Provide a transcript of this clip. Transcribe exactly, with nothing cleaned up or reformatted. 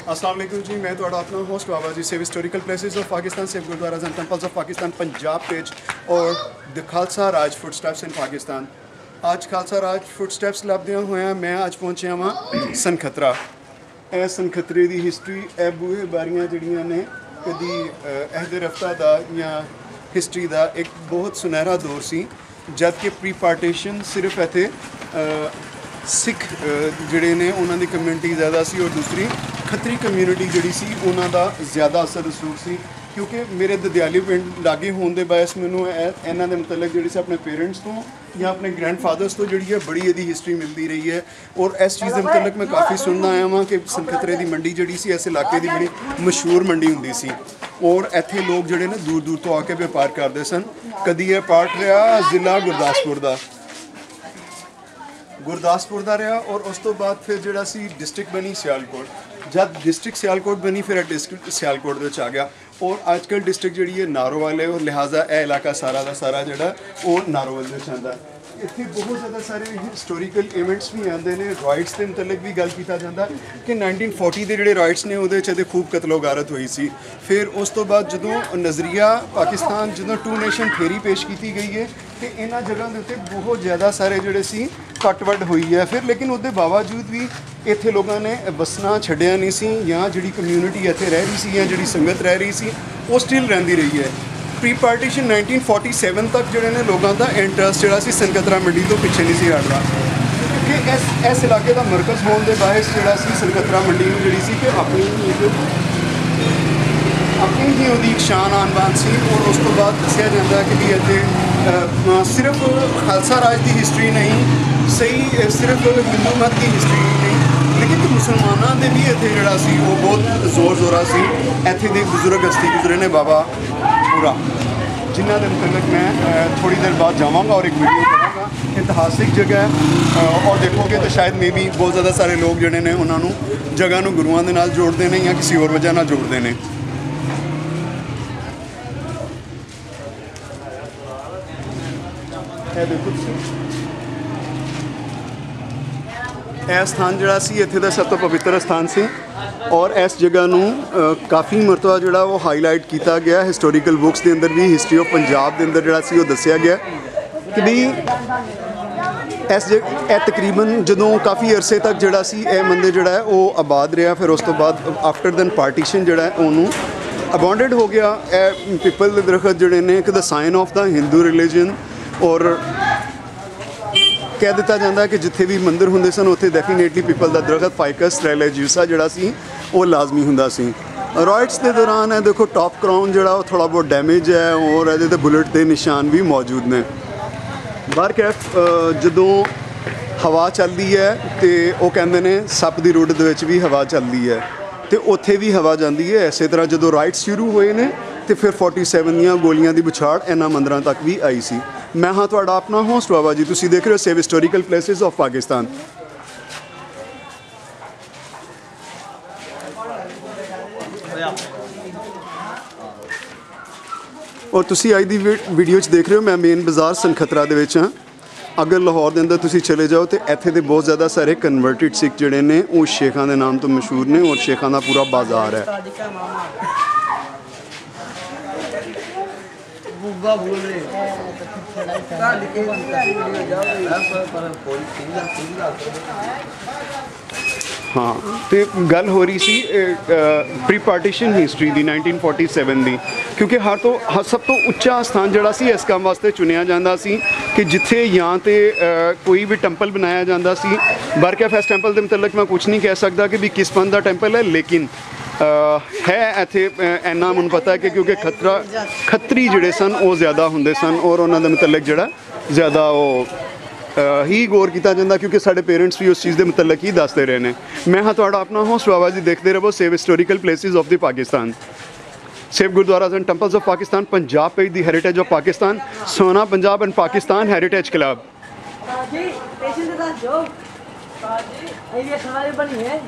अस्सलाम वालेकुम जी, मैं थोड़ा अपना host Baba ji save historical places of Pakistan save gurdwaras and temples of Pakistan Punjab page और the Khalsa Raj footsteps in Pakistan. आज खालसा राज फुटस्टैप्स लभदियां होया मैं आज पहुंचया वां सनखतरा। ਇਹ ਸਨਖਤਰੇ ਦੀ ਹਿਸਟਰੀ ਇਹ ਬੂਹੇ ਬਾਰੀਆਂ ਜਿਹੜੀਆਂ ਨੇ ਕਦੀ ਅਹਿਦ ਰਫਤਾ ਦਾ ਜਾਂ ਹਿਸਟਰੀ ਦਾ ਇੱਕ ਬਹੁਤ ਸੁਨਹਿਰਾ ਦੌਰ ਸੀ ਜਦ ਕਿ ਪ੍ਰੀ ਪਾਰਟੀਸ਼ਨ ਸਿਰਫ ਇੱਥੇ ਸਿੱਖ ਜਿਹੜੇ ਨੇ ਉਹਨਾਂ ਦੀ ਕਮਿਊਨਿਟੀ ਜ਼ਿਆਦਾ ਸੀ ਔਰ ਦੂਸਰੀ ਖੱਤਰੀ ਕਮਿਊਨਿਟੀ ਜਿਹੜੀ ਸੀ ਉਹਨਾਂ ਦਾ ਜ਼ਿਆਦਾ ਅਸਰ ਰਸੂਖ ਸੀ ਕਿਉਂਕਿ ਮੇਰੇ ਦਦਿਆਲੀ ਪਿੰਡ ਲਾਗੇ ਹੋਣ ਦੇ ਬਾਇਸ ਮੈਨੂੰ ਇਹਨਾਂ ਦੇ ਮੁਤਲਕ ਜਿਹੜੀ ਸੀ ਆਪਣੇ ਪੇਰੈਂਟਸ ਤੋਂ ਜਾਂ ਆਪਣੇ ਗ੍ਰੈਂਡਫਾਦਰਸ ਤੋਂ ਜਿਹੜੀ ਹੈ ਬੜੀ ਇਹਦੀ ਹਿਸਟਰੀ ਮਿਲਦੀ ਰਹੀ ਹੈ ਔਰ ਇਸ ਚੀਜ਼ ਦੇ ਮੁਤਲਕ ਮੈਂ ਕਾਫੀ ਸੁਣਦਾ ਆਇਆ ਵਾਂ ਕਿ ਸਨਖਤਰੇ ਦੀ ਮੰਡੀ ਜਿਹੜੀ ਸੀ ਇਸ ਇਲਾਕੇ ਦੀ ਬੜੀ ਮਸ਼ਹੂਰ ਮੰਡੀ ਹੁੰਦੀ ਸੀ ਔਰ ਇੱਥੇ ਲੋਕ ਜਿਹੜੇ ਨੇ ਦੂਰ ਦੂਰ ਤੋਂ ਆ ਕੇ ਵਪਾਰ ਕਰਦੇ ਸਨ। ਕਦੀ ਇਹ ਪਾਰਟ ਰਿਹਾ ਜ਼ਿਲ੍ਹਾ ਗੁਰਦਾਸਪੁਰ ਦਾ ਗੁਰਦਾਸਪੁਰ ਦਾ ਰਿਹਾ ਔਰ ਉਸ ਤੋਂ ਬਾਅਦ ਫਿਰ ਜਿਹੜਾ ਸੀ ਡਿਸਟ੍ਰਿਕਟ ਬਣੀ ਸਿਆਲਕੋਟ। ਜਦ ਡਿਸਟ੍ਰਿਕਟ ਸਿਆਲਕੋਟ ਬਣੀ ਫਿਰ ਇਹ ਡਿਸਟ੍ਰਿਕਟ ਸਿਆਲਕੋਟ ਦੇ ਵਿੱਚ ਆ ਗਿਆ ਔਰ ਅੱਜ ਕੱਲ੍ਹ ਡਿਸਟ੍ਰਿਕਟ ਜਿਹੜੀ ਹੈ ਨਾਰੋਵਾਲ ਹੈ ਔਰ ਲਿਹਾਜ਼ਾ ਇਹ ਇਲਾਕਾ ਸਾਰਾ ਦਾ ਸਾਰਾ ਜਿਹੜਾ ਉਹ ਨਾਰੋਵਾਲ ਦੇ ਵਿੱਚ ਆਉਂਦਾ। ਇੱਥੇ ਬਹੁਤ ਜ਼ਿਆਦਾ ਸਾਰੇ ਹਿਸਟੋਰੀਕਲ ਇਵੈਂਟਸ ਵੀ ਆਉਂਦੇ ਨੇ। ਰਾਈਟਸ ਦੇ ਮੁਤਲਕ ਵੀ ਗੱਲ ਕੀਤਾ ਜਾਂਦਾ ਕਿ ਨਾਈਨਟੀਨ ਫੋਰਟੀ ਦੇ ਜਿਹੜੇ ਰਾਈਟਸ ਨੇ ਉਹਦੇ 'ਚ ਇਹਦੇ ਖੂਬ ਕਤਲੋ ਗਾਰਤ ਹੋਈ ਸੀ। ਫਿਰ ਉਸ ਤੋਂ ਬਾਅਦ ਜਦੋਂ ਨਜ਼ਰੀਆ ਪਾਕਿਸਤਾਨ ਜਦੋਂ ਟੂ ਨੇਸ਼ਨ ਥਿਊਰੀ ਪੇਸ਼ ਕੀਤੀ ਗਈ ਹੈ ਕਿ ਇਹਨਾਂ ਜਗ੍ਹਾ ਦੇ ਉੱਤੇ ਬਹੁਤ ਜ਼ਿਆਦਾ ਸਾਰੇ ਜਿਹੜੇ ਸੀ ਕੱਟ ਵੱਢ ਹੋਈ ਹੈ ਫਿਰ ਲੇਕਿਨ ਉਹਦੇ ਬਾਵਜੂਦ ਵੀ ਇੱਥੇ ਲੋਕਾਂ ਨੇ ਵਸਣਾ ਛੱਡਿਆ ਨਹੀਂ ਸੀ ਜਾਂ ਜਿਹੜੀ ਕਮਿਊਨਿਟੀ ਇੱਥੇ ਰਹਿ ਰਹੀ ਸੀ ਜਾਂ ਜਿਹੜੀ ਸੰਗਤ ਰਹਿ ਰਹੀ ਸੀ ਉਹ ਸਟਿਲ ਰਹਿੰਦੀ ਰਹੀ ਹੈ। Pre partition nineteen forty seven ਤੱਕ ਜਿਹੜੇ ਨੇ ਲੋਕਾਂ ਦਾ ਇੰਟਰਸਟ ਜਿਹੜਾ ਸੀ ਸਨਖਤਰਾ ਮੰਡੀ ਤੋਂ ਪਿੱਛੇ ਨਹੀਂ ਸੀ ਹਟਦਾ ਕਿਉਂਕਿ ਇਸ ਇਸ ਇਲਾਕੇ ਦਾ ਮਰਕਜ਼ ਹੋਣ ਦੇ ਬਾਇਸ ਜਿਹੜਾ ਸੀ ਸਨਖਤਰਾ ਮੰਡੀ ਨੂੰ ਜਿਹੜੀ ਸੀ ਕਿ ਆਪਣੀ ਆਪਣੀ ਹੀ ਉਹਦੀ ਇੱਕ ਸ਼ਾਨ ਆਨ ਬਾਨ ਸੀ ਔਰ ਉਸ ਤੋਂ ਬਾਅਦ ਦੱਸਿਆ ਜਾਂਦਾ ਕਿ ਵੀ ਇੱਥੇ ਸਿਰਫ ਖਾਲਸਾ ਰਾਜ ਦੀ ਹਿਸਟਰੀ ਨਹੀਂ ਸਹੀ ਸਿਰਫ ਹਿੰਦੂ ਮਤ ਦੀ ਹਿਸਟਰੀ ਨਹੀਂ ਲੇਕਿਨ ਮੁਸਲਮਾਨਾਂ ਦੇ ਵੀ ਇੱਥੇ ਜਿਹੜਾ ਸੀ ਉਹ ਬਹੁਤ ਜ਼ੋਰ ਜ਼ੋਰਾ ਸੀ। ਇੱਥੇ ਦੇ ਬਜ਼ੁਰਗ ਹਸਤੀ ਗੁਜ਼ਰੇ ਨੇ ਬਾਬਾ ਪੂਰਾ ਜਿਨ੍ਹਾਂ ਦੇ ਮੁਤਲਕ ਮੈਂ ਥੋੜੀ ਦੇਰ ਬਾਅਦ ਜਾਵਾਂਗਾ ਔਰ ਇੱਕ ਵੀਡੀਓ ਕਰਾਂਗਾ। ਇਤਿਹਾਸਿਕ ਜਗ੍ਹਾ ਹੈ ਔਰ ਦੇਖੋਗੇ ਤਾਂ ਸ਼ਾਇਦ ਮੇ ਵੀ ਬਹੁਤ ਜ਼ਿਆਦਾ ਸਾਰੇ ਲੋਕ ਜਿਹੜੇ ਨੇ ਉਹਨਾਂ ਨੂੰ ਜਗ੍ਹਾ ਨੂੰ ਗੁਰੂਆਂ ਦੇ ਨਾਲ ਜੋੜਦੇ ਨੇ ਜਾਂ ਕਿਸੇ ਹੋਰ ਵਜ੍ਹਾ ਨਾਲ ਜੋੜਦੇ ਨੇ। ਇਹ ਦੇਖੋ ਤੁਸੀਂ ਇਹ ਸਥਾਨ ਜਿਹੜਾ ਸੀ ਇੱਥੇ ਦਾ ਸਭ ਤੋਂ ਪਵਿੱਤਰ ਸਥਾਨ ਸੀ ਔਰ ਇਸ ਜਗ੍ਹਾ ਨੂੰ ਕਾਫੀ ਮਰਤਬਾ ਜਿਹੜਾ ਉਹ ਹਾਈਲਾਈਟ ਕੀਤਾ ਗਿਆ ਹਿਸਟੋਰੀਕਲ ਬੁੱਕਸ ਦੇ ਅੰਦਰ ਵੀ ਹਿਸਟਰੀ ਆਫ ਪੰਜਾਬ ਦੇ ਅੰਦਰ ਜਿਹੜਾ ਸੀ ਉਹ ਦੱਸਿਆ ਗਿਆ ਕਿ ਵੀ ਇਸ ਇਹ ਤਕਰੀਬਨ ਜਦੋਂ ਕਾਫੀ ਅਰਸੇ ਤੱਕ ਜਿਹੜਾ ਸੀ ਇਹ ਮੰਦਿਰ ਜਿਹੜਾ ਹੈ ਉਹ ਆਬਾਦ ਰਿਹਾ। ਫਿਰ ਉਸ ਤੋਂ ਬਾਅਦ ਆਫਟਰ ਦੈਨ ਪਾਰਟੀਸ਼ਨ ਜਿਹੜਾ ਹੈ ਉਹਨੂੰ ਅਬੌਂਡਡ ਹੋ ਗਿਆ। ਇਹ ਪਿੱਪਲ ਦੇ ਦਰਖਤ ਜਿਹੜੇ ਨੇ ਇੱਕ ਦਾ ਸਾਈਨ ਆਫ ਦਾ ਹਿੰਦੂ ਰਿਲੀਜਨ ਔਰ ਕਹਿ ਦਿੱਤਾ ਜਾਂਦਾ ਕਿ ਜਿੱਥੇ ਵੀ ਮੰਦਿਰ ਹੁੰਦੇ ਸਨ ਉੱਥੇ ਡੈਫੀਨੇਟਲੀ ਪਿੱਪਲ ਦਾ ਦਰਖਤ ਫਾਈਕਸ ਰੈਲੀਜੀਅਸਾ ਜਿਹੜਾ ਸੀ ਉਹ ਲਾਜ਼ਮੀ ਹੁੰਦਾ ਸੀ। ਰਾਈਟਸ ਦੇ ਦੌਰਾਨ ਇਹ ਦੇਖੋ ਟੌਪ ਕਰਾਊਨ ਜਿਹੜਾ ਉਹ ਥੋੜ੍ਹਾ ਬਹੁਤ ਡੈਮੇਜ ਹੈ ਔਰ ਇਹਦੇ 'ਤੇ ਬੁਲਟ ਦੇ ਨਿਸ਼ਾਨ ਵੀ ਮੌਜੂਦ ਨੇ। ਬਾਰਕੈਫ ਜਦੋਂ ਹਵਾ ਚੱਲਦੀ ਹੈ ਅਤੇ ਉਹ ਕਹਿੰਦੇ ਨੇ ਸੱਪ ਦੀ ਰੁੱਡ ਦੇ ਵਿੱਚ ਵੀ ਹਵਾ ਚੱਲਦੀ ਹੈ ਅਤੇ ਉੱਥੇ ਵੀ ਹਵਾ ਜਾਂਦੀ ਹੈ। ਇਸੇ ਤਰ੍ਹਾਂ ਜਦੋਂ ਰਾਈਟਸ ਸ਼ੁਰੂ ਹੋਏ ਨੇ ਅਤੇ ਫਿਰ ਫੋਰਟੀ ਸੈਵਨ ਦੀਆਂ ਗੋਲੀਆਂ ਦੀ ਵਿਛਾੜ ਇਹਨਾਂ ਮੰਦਰਾਂ ਤੱਕ ਵੀ ਆਈ ਸੀ। ਮੈਂ ਹਾਂ ਤੁਹਾਡਾ ਆਪਣਾ ਹੋਸਟ ਬਾਬਾ ਜੀ, ਤੁਸੀਂ ਦੇਖ ਰਹੇ ਹੋ save historical places of Pakistan. ਔਰ ਤੁਸੀਂ ਅੱਜ ਦੀ ਵੀਡੀਓ 'ਚ ਦੇਖ ਰਹੇ ਹੋ ਮੈਂ ਮੇਨ ਬਾਜ਼ਾਰ ਸਨਖਤਰਾ ਦੇ ਵਿੱਚ ਹਾਂ। ਅਗਰ ਲਾਹੌਰ ਦੇ ਅੰਦਰ ਤੁਸੀਂ ਚਲੇ ਜਾਓ ਤਾਂ ਇੱਥੇ ਦੇ ਬਹੁਤ ਜ਼ਿਆਦਾ ਸਾਰੇ ਕਨਵਰਟਿਡ ਸਿੱਖ ਜਿਹੜੇ ਨੇ ਉਹ ਸ਼ੇਖਾਂ ਦੇ ਨਾਮ ਤੋਂ ਮਸ਼ਹੂਰ ਨੇ ਔਰ ਸ਼ੇਖਾਂ ਦਾ ਪੂਰਾ ਬਾਜ਼ਾਰ ਹੈ। ਹਾਂ ਤੇ ਗੱਲ ਹੋ ਰਹੀ ਸੀ ਪ੍ਰੀ ਪਾਰਟੀਸ਼ਨ ਹਿਸਟਰੀ ਦੀ ਨਾਈਨਟੀਨ ਫੋਰਟੀ ਸੈਵਨ ਦੀ ਕਿਉਂਕਿ ਹਰ ਤੋਂ ਸਭ ਤੋਂ ਉੱਚਾ ਸਥਾਨ ਜਿਹੜਾ ਸੀ ਇਸ ਕੰਮ ਵਾਸਤੇ ਚੁਣਿਆ ਜਾਂਦਾ ਸੀ ਕਿ ਜਿੱਥੇ ਜਾਂ ਤਾਂ ਕੋਈ ਵੀ ਟੈਂਪਲ ਬਣਾਇਆ ਜਾਂਦਾ ਸੀ। ਬਾਰਕੈਫ ਇਸ ਟੈਂਪਲ ਦੇ ਮੁਤਲਕ ਮੈਂ ਕੁਛ ਨਹੀਂ ਕਹਿ ਸਕਦਾ ਕਿ ਵੀ ਕਿਸ ਪੰਥ ਦਾ ਟੈਂਪਲ ਹੈ ਲੇਕਿਨ ਹੈ ਇੱਥੇ ਇੰਨਾ ਮੈਨੂੰ ਪਤਾ ਹੈ ਕਿ ਕਿਉਂਕਿ ਖਤਰਾ ਖੱਤਰੀ ਜਿਹੜੇ ਸਨ ਉਹ ਜ਼ਿਆਦਾ ਹੁੰਦੇ ਸਨ ਔਰ ਉਹਨਾਂ ਦੇ ਮੁਤਲਕ ਜਿਹੜਾ ਜ਼ਿਆਦਾ ਉਹ ਹੀ ਗੌਰ ਕੀਤਾ ਜਾਂਦਾ ਕਿਉਂਕਿ ਸਾਡੇ ਪੇਰੈਂਟਸ ਵੀ ਉਸ ਚੀਜ਼ ਦੇ ਮੁਤਲਕ ਹੀ ਦੱਸਦੇ ਰਹੇ ਨੇ। ਮੈਂ ਹਾਂ ਤੁਹਾਡਾ ਆਪਣਾ ਹੋਸਟ ਬਾਬਾ ਜੀ, ਦੇਖਦੇ ਰਹੋ save historical places of the Pakistan. Save gurdwaras and temples of Pakistan Punjab page the heritage of Pakistan सोना Punjab and Pakistan heritage club.